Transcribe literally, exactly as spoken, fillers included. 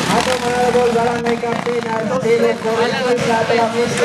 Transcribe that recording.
Atong honorable barangay captain Arcelo Correspond sa atong